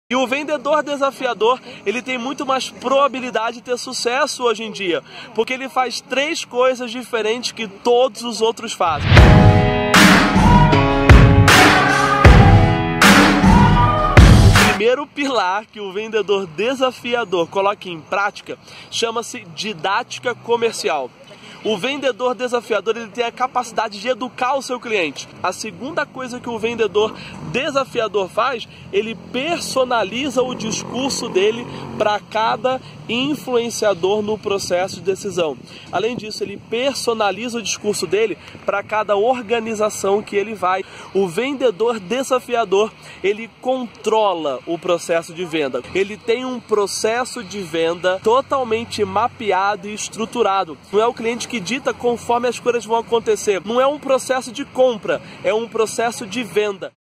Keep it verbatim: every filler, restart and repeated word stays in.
E o vendedor desafiador, ele tem muito mais probabilidade de ter sucesso hoje em dia, porque ele faz três coisas diferentes que todos os outros fazem. O primeiro pilar que o vendedor desafiador coloca em prática chama-se didática comercial. O vendedor desafiador, ele tem a capacidade de educar o seu cliente. A segunda coisa que o vendedor desafiador faz, ele personaliza o discurso dele para cada influenciador no processo de decisão. Além disso, ele personaliza o discurso dele para cada organização que ele vai. O vendedor desafiador, ele controla o processo de venda. Ele tem um processo de venda totalmente mapeado e estruturado. Não é o cliente que dita conforme as coisas vão acontecer. Não é um processo de compra, é um processo de venda.